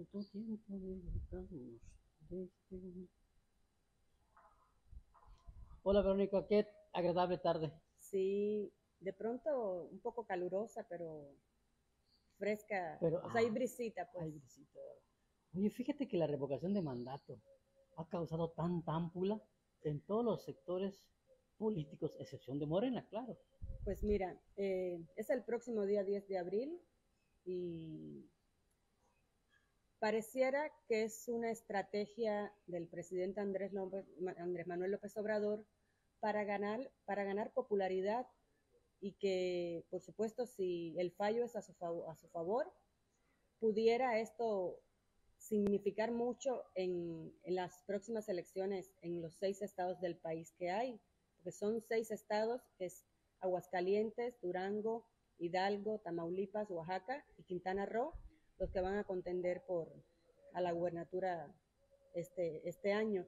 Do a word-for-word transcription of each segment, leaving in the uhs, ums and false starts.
¿Cuánto tiempo dedicamos desde... Hola Verónica, qué agradable tarde. Sí, de pronto un poco calurosa, pero fresca, Pero, o sea, hay ah, brisita, pues. ay, visita. Oye, fíjate que la revocación de mandato ha causado tanta ámpula en todos los sectores políticos, excepción de Morena, claro. Pues mira, eh, es el próximo día diez de abril y pareciera que es una estrategia del presidente Andrés, López, Andrés Manuel López Obrador para ganar, para ganar popularidad y que, por supuesto, si el fallo es a su, favor, a su favor, pudiera esto significar mucho en, en, las próximas elecciones en los seis estados del país que hay, porque son seis estados, que es Aguascalientes, Durango, Hidalgo, Tamaulipas, Oaxaca y Quintana Roo, los que van a contender por a la gubernatura este, este año.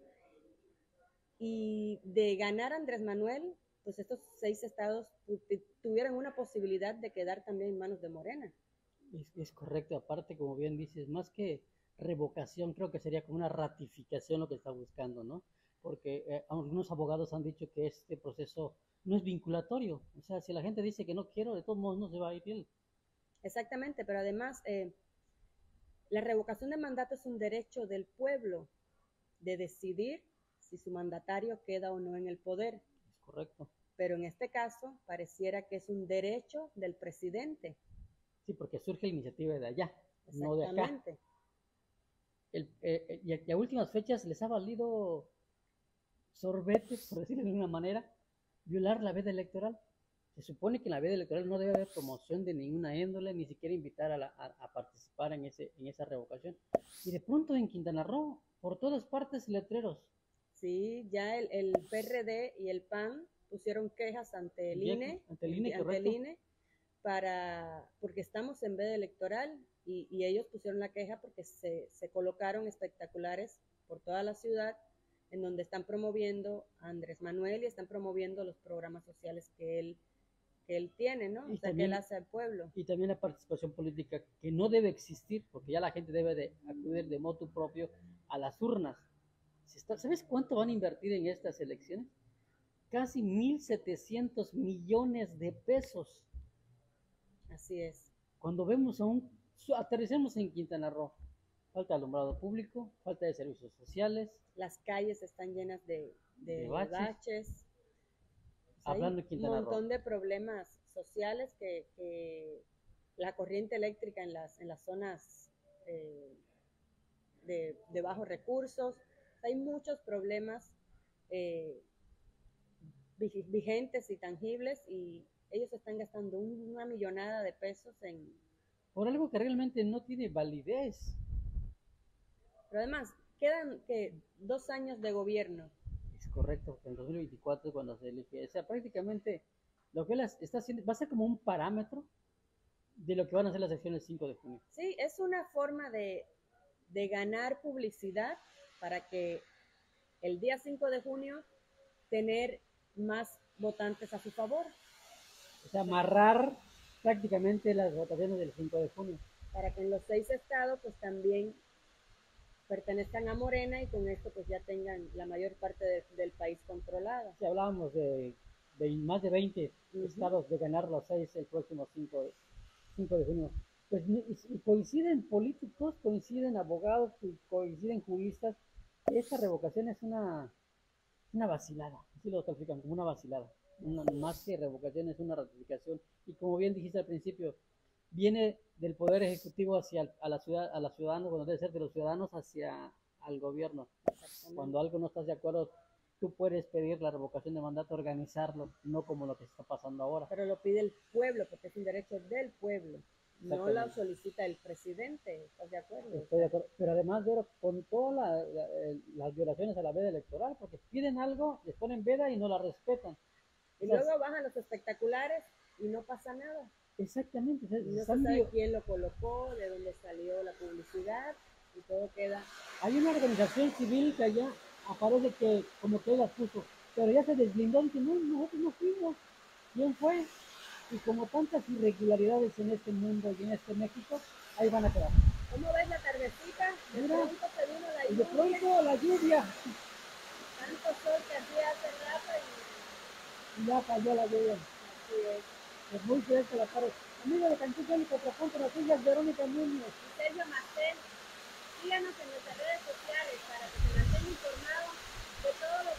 Y de ganar Andrés Manuel, pues estos seis estados tuvieran una posibilidad de quedar también en manos de Morena. Es, es correcto, aparte, como bien dices, más que revocación, creo que sería como una ratificación lo que está buscando, ¿no? Porque eh, algunos abogados han dicho que este proceso no es vinculatorio, o sea, si la gente dice que no quiero, de todos modos no se va a ir él. Exactamente, pero además eh, la revocación de mandato es un derecho del pueblo de decidir si su mandatario queda o no en el poder. Es correcto. Pero en este caso pareciera que es un derecho del presidente. Sí, porque surge la iniciativa de allá, no de acá. Exactamente. El, eh, y, a, y, a, últimas fechas les ha valido sorbete, por decirlo de una manera, violar la veda electoral. Se supone que en la veda electoral no debe haber promoción de ninguna índole, ni siquiera invitar a, la, a, a participar en, ese, en esa revocación. Y de pronto en Quintana Roo, por todas partes, letreros. Sí, ya el, el P R D y el P A N pusieron quejas ante el Viejo, INE, ante el INE, ante el correcto. INE, para, porque estamos en veda electoral y, y ellos pusieron la queja porque se, se colocaron espectaculares por toda la ciudad en donde están promoviendo a Andrés Manuel y están promoviendo los programas sociales que él, que él tiene, ¿no? Y O sea, que él también, hace al pueblo. y también la participación política que no debe existir, porque ya la gente debe de acudir de motu propio a las urnas. ¿Sabes cuánto van a invertir en estas elecciones? Casi mil setecientos millones de pesos. Así es. Cuando vemos a un, aterricemos en Quintana Roo, falta de alumbrado público, falta de servicios sociales. Las calles están llenas de, de, de baches. baches. O sea, hay Hablando de un Quintana Roo. montón de problemas sociales que, que la corriente eléctrica en las, en las zonas eh, de, de, bajos recursos. O sea, hay muchos problemas eh, vigentes y tangibles y ellos están gastando una millonada de pesos en... Por algo que realmente no tiene validez. Pero además, quedan que dos años de gobierno. Es correcto, en dos mil veinticuatro es cuando se elige. O sea, prácticamente lo que él está haciendo va a ser como un parámetro de lo que van a hacer las elecciones el cinco de junio. Sí, es una forma de, de ganar publicidad para que el día cinco de junio tener más votantes a su favor. O sea, amarrar prácticamente las votaciones del cinco de junio. Para que en los seis estados pues también pertenezcan a Morena y con esto pues ya tengan la mayor parte de, del país controlada. Si hablábamos de, de más de veinte uh-huh. estados de ganar los seis el próximo cinco de junio, pues y coinciden políticos, coinciden abogados, coinciden juristas. Esta revocación es una, una vacilada, así lo califican como una vacilada. Una, más que revocación es una ratificación y como bien dijiste al principio, viene del poder ejecutivo hacia a la ciudad, a la ciudadanos, bueno, debe ser de los ciudadanos hacia al gobierno. Cuando algo no estás de acuerdo, tú puedes pedir la revocación de mandato, organizarlo, no como lo que está pasando ahora. Pero lo pide el pueblo, porque es un derecho del pueblo. No lo solicita el presidente, ¿estás de acuerdo? Estoy de acuerdo. Pero además, Vero, con todas la, la, las violaciones a la veda electoral, porque piden algo, les ponen veda y no la respetan. Y o sea, luego bajan los espectaculares y no pasa nada. Exactamente. Y no se sabe quién lo colocó, de dónde salió la publicidad y todo queda. Hay una organización civil que allá aparece que como que las puso, pero ya se deslindó y dice, no, nosotros no fuimos. ¿Quién fue? Y como tantas irregularidades en este mundo y en este México, ahí van a quedar. ¿Cómo ves la tardecita? De Mira, pronto se vino la y de lluvia, pronto la lluvia, tanto sol que hacía hace rato y y ya cayó la lluvia. así es. Es muy cierto la tarde. Amigo de Cancún y Contrapunto, noticias, Verónica Núñez. Y Sergio Martel, síganos en nuestras redes sociales para que se mantenga informado de todo lo